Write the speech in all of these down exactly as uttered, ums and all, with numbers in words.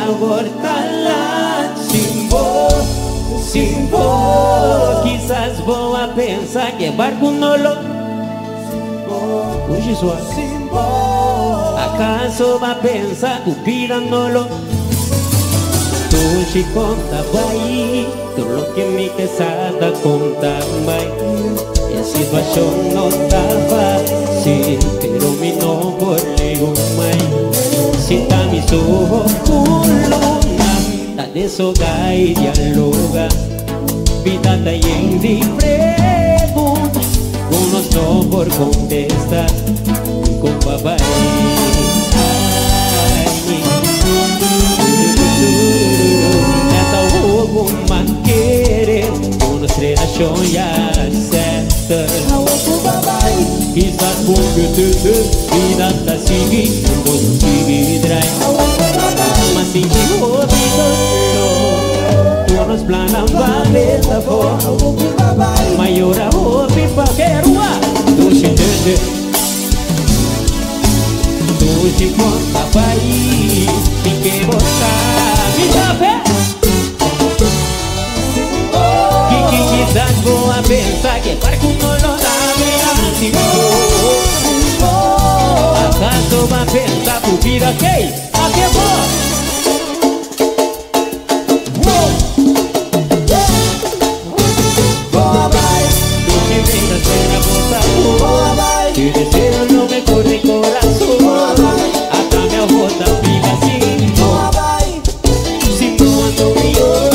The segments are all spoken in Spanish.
abortar sin vos, sin vos. Quizás vos a pensar que barco no lo sin vos, sin vos. ¿Acaso va a pensar que vida no lo tu si contaba ahí, todo lo que mi quesada contaba. Y la situación no estaba fácil, pero mi no volvió más. Sinta mis ojos con luna, la deshoga y dialoga. Vida está llena de preguntas, unos no por contestar. Con papá uma querer, uma relação já certa. Quizás por YouTube, vida está seguindo, não se drai. Mas se te ouvindo, tu nos planos vale da forma. Maior a ouvi para querer, tu se entende. Tu se conta país, fique botar, me dá fé. Quizás vou a pensar que barco não lo dame assim. Acaso va a pensar tu vida que a que vou. Tu que venga ser a voz, te deseo lo mejor de corazón. Hasta me agota viva assim. Si no ando yo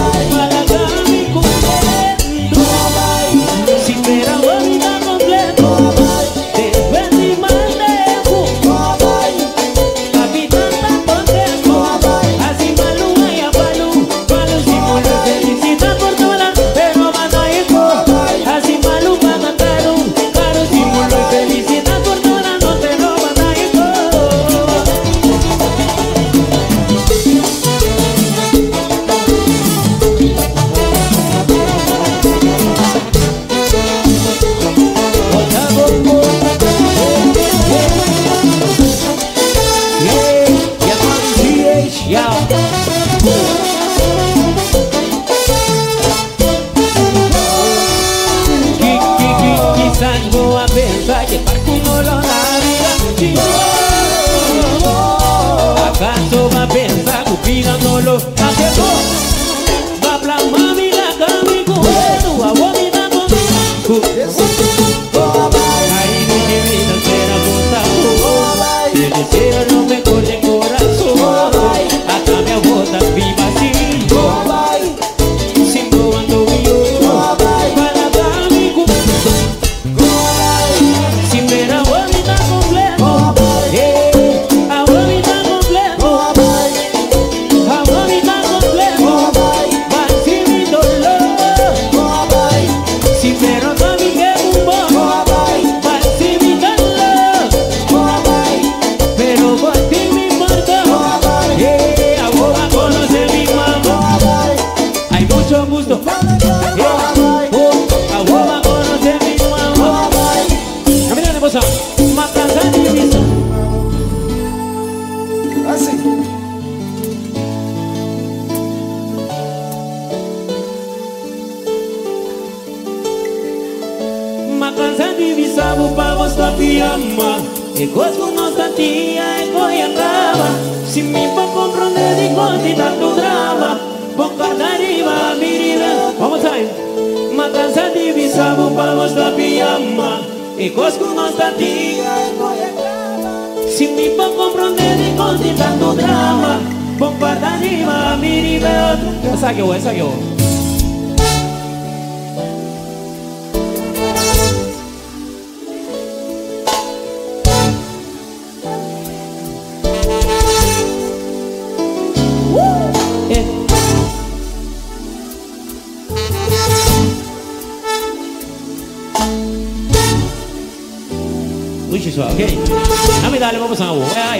ok? Na medalha vamos a aí.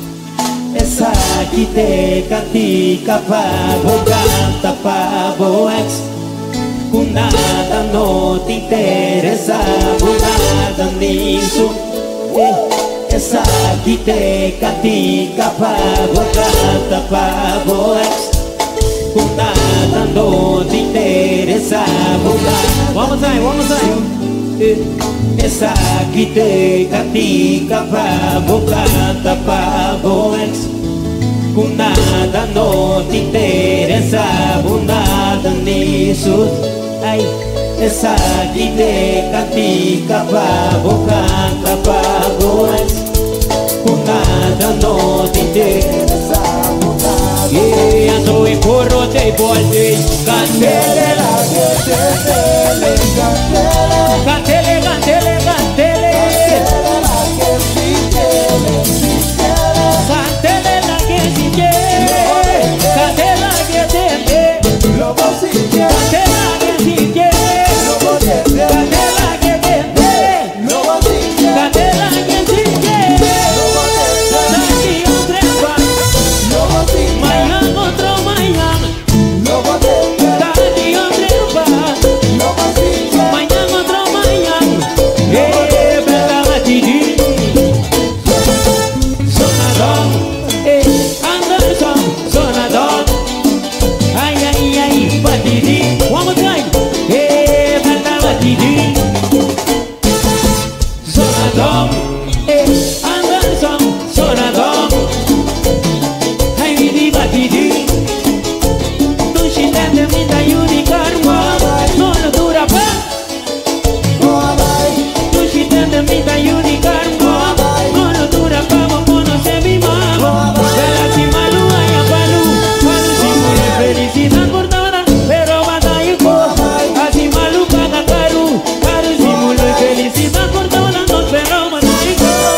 Essa aqui te catica pavo, canta pavo ex. Com nada não te interessa, com nada nisso. essa que te catica pago canta pago ex com nada não te interessa vamos aí, vamos aí essa que te catica pago canta pago ex com nada não te interessa nada nisso ai essa que te catica pago canta pago ex com nada não te interessa e eu sou em porro te voltei cantele cantele cantele cantele cantele cantele la que si quiere cantele la que te cantele la que si quiere cantela que te cantela que si quiere aquí otra va mañana otro mañana aquí otra va mañana otro mañana eh bella matidi sonador eh Anderson sonador ay ay ay matidi one more time eh bella matidi sonador eh Anderson sonador ay vidi matidi tu shitende minda unicorn no lo dura pa tu shitende minda unicorn no lo dura pa mono se mi mama bella si malu ay apalu malu si muy felicidad cortada pero batalla ko así malu paga caro caro si muy felicidad cortada no pero batalla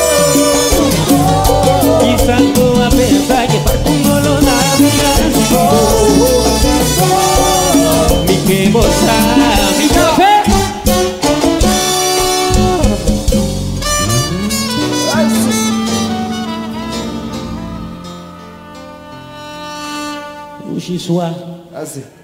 ko y salgo a pensar que para uno lo da mi que bosa mi café Uxi sua Assim.